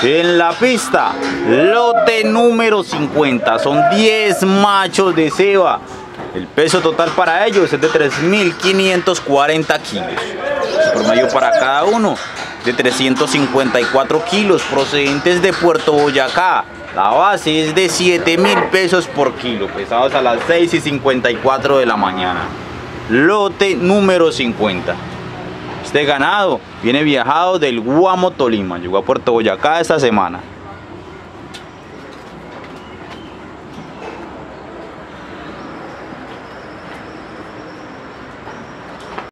En la pista, lote número 50, son 10 machos de ceba. El peso total para ellos es de 3.540 kilos. El promedio para cada uno de 354 kilos procedentes de Puerto Boyacá. La base es de 7.000 pesos por kilo, pesados a las 6:54 de la mañana. Lote número 50. Este ganado viene viajado del Guamo, Tolima. Llegó a Puerto Boyacá esta semana.